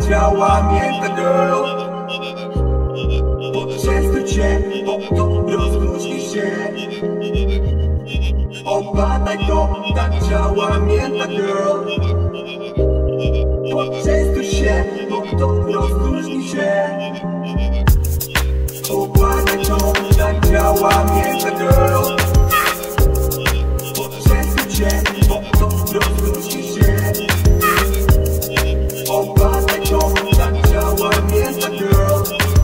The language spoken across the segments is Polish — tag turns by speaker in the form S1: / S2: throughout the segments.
S1: tak działa mięta girl. Poczęstuj cię, rozluźnij się. Opadaj to, tak działa mięta girl. Poczęstuj się, rozluźnij się. Opadaj to, tak działa mięta girl. Poczęstuj cię, rozluźnij się. Opadaj to, tak działa mięta girl.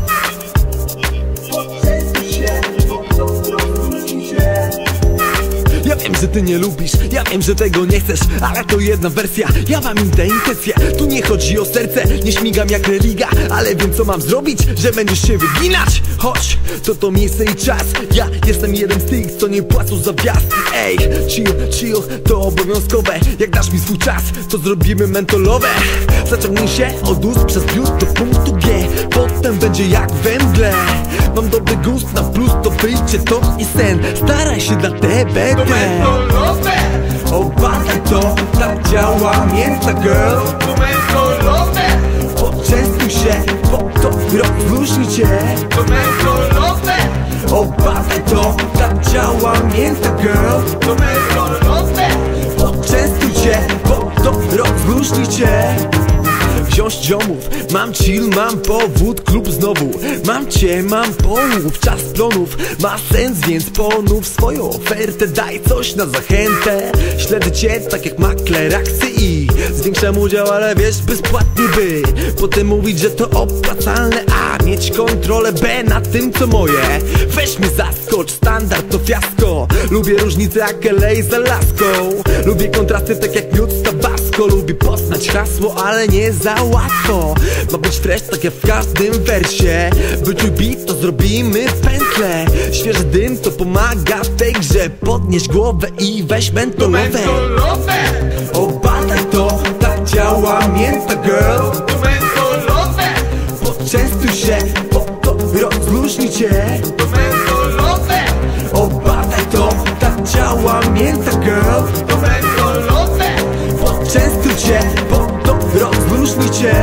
S1: Poczęstuj się, rozluźnij się.
S2: Ja wiem, że ty nie lubisz, ja wiem, że tego nie chcesz, ale to jedna wersja, ja mam inne intencje. Tu nie chodzi o serce, nie śmigam jak religa, ale wiem co mam zrobić, że będziesz się wyginać. Chodź, to miejsce i czas, ja jestem jeden z tych, co nie płacą za wjazd. Ej, chill, to obowiązkowe. Jak dasz mi swój czas, to zrobimy mentolowe. Zaciągnij się od ust przez biust do punktu G, potem będzie jak węgle. Mam dobry gust na plus, to wyjście to i sen. Staraj się dla TBT.
S1: To mentolowe.
S2: Opadaj to, tak działa mięta girl.
S1: To mentolowe.
S2: Poczęstuj się, rozluźnij cię.
S1: To mentolowe.
S2: Opadaj to, tak działa mięta girl.
S1: To mentolowe.
S2: Poczęstuj się, rozluźnij cię. Wziąć ziomów, mam chill, mam powód, klub znowu. Mam cię, mam połów, czas plonów. Ma sens, więc ponów swoją ofertę. Daj coś na zachętę. Śledzę cię tak jak makler akcji i zwiększam udział, ale wiesz, bezpłatnie by potem mówić, że to opłacalne, a mieć kontrolę B nad tym co moje. Weź mnie zaskocz, standard to fiasko. Lubię różnice jak LA z Alaską. Lubię kontrasty tak jak miód z Tabasco. Lubię poznać hasło, ale nie za łatwo. Ma być fresh tak jak w każdym wersie. Wyczuj beat, to zrobimy pętlę. Świeży dym to pomaga w tej grze. Podnieś głowę i weź mentolowe. Opadaj to, tak działa mięta girl.
S1: To mentolowe.
S2: Poczęstuj się, rozluźnij cię.
S1: To mentolowe.
S2: Opadaj to, tak działa mięta girl.
S1: To mentolowe.
S2: Poczęstuj się, rozluźnij cię.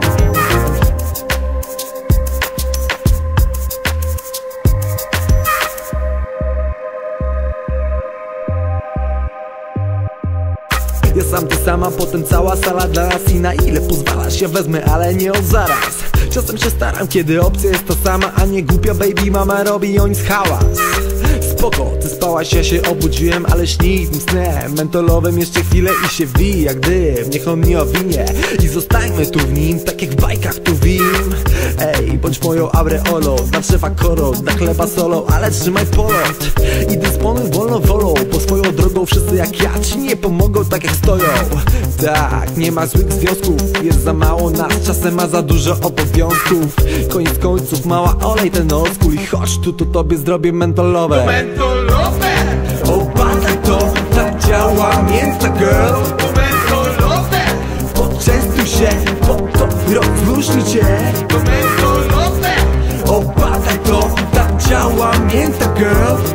S2: Ja sam, ty sama, potem cała sala dla nas i na ile pozwalasz, ja wezmę, ale nie od zaraz. Czasem się staram, kiedy opcja jest ta sama, a nie głupia baby mama robi o nic hałas. Spoko, ty spałaś, ja się obudziłem, ale śni tym snem mentolowym jeszcze chwilę i się wije jak dym. Niech on nie owinie i zostańmy tu w nim, tak jak w bajkach tu wim. Ej, bądź moją aureolą, na drzewa korą, na chleba solą, ale trzymaj polot i dysponuj wolną wolą, bo swoją drogą wszyscy jak ja ci nie pomogą tak jak stoją. Tak, nie ma złych związków, jest za mało nas, czasem ma za dużo obowiązków. Koniec końców, mała, olej ten oldschool i chodź tu, to tobie zrobię mentolowe.
S1: Mentolowe.
S2: Opadaj to, tak działa mięta girl.
S1: To mentolowe.
S2: Poczęstuj się, rozluźnij cię.
S1: To mentolowe.
S2: Opadaj to, tak działa mięta girl.